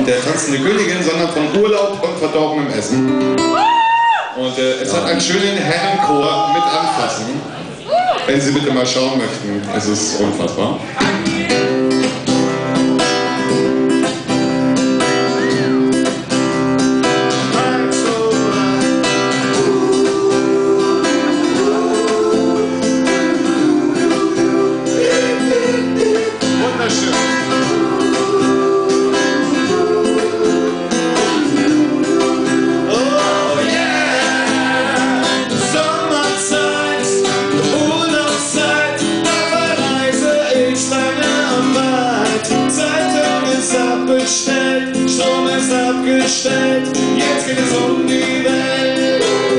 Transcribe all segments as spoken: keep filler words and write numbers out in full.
von der tanzenden Königin, sondern von Urlaub und verdorbenem Essen. Und äh, es hat einen schönen Herrenchor mit Anfassen. Wenn Sie bitte mal schauen möchten, es ist unfassbar. Strom ist abgestellt, jetzt geht es um die Welt.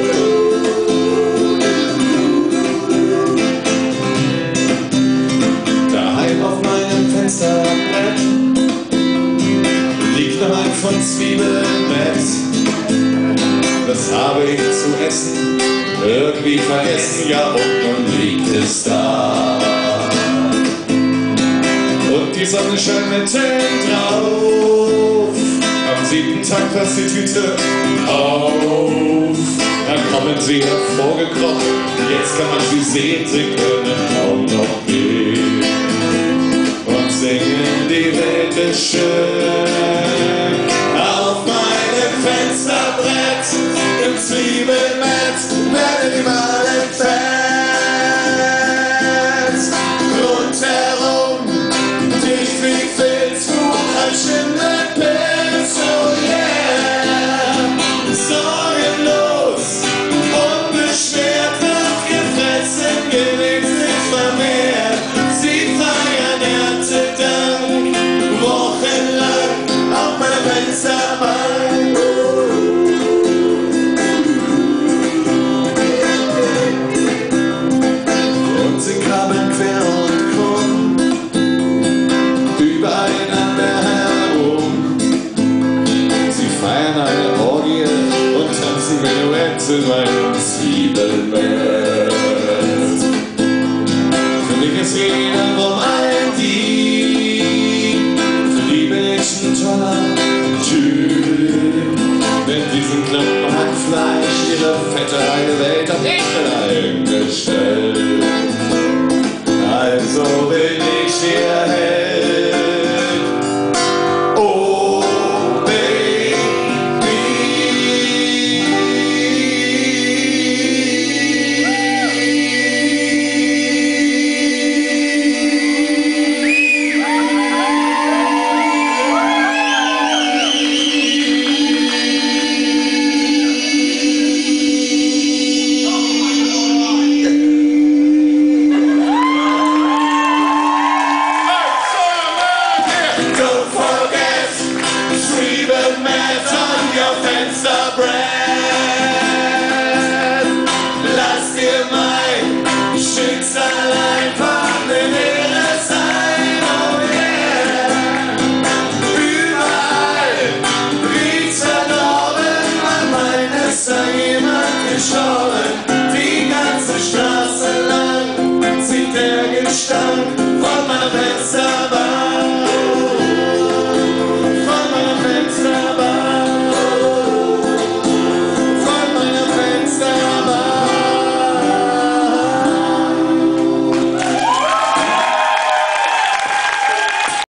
Daheim auf meinem Fensterbrett liegt noch ein von Zwiebelmett. Das habe ich zu essen irgendwie vergessen, ja, und nun liegt es da. Und die Sonne scheint mitten drauf. Am siebten Tag passt die Tüte auf. Dann kommen sie hervorgekrochen. Jetzt kann man sie sehen, sie können kaum noch gehen. Und singen, die Welt ist schön. Auf meinem Fensterbrett im Zwiebelmett werden die Male fett. Rundherum dicht wie Filz, ein Schimmelpilz, oh yeah. Sorgenlos, unbeschwert, wird gefressen, gelebt, sich vermehrt. Sie feiern Erntedank, wochenlang auf meiner Fensterbank. Und sie krabbeln quer und krumm übereinander herum. Sie feiern eine Orgie und tanzen Menuett in meinem Zwiebelmett. Für mich ist jederum ein Dieb, für die bin ich ein toller Typ. Mit diesem Klumpen Hackfleisch ihre fette heile Welt.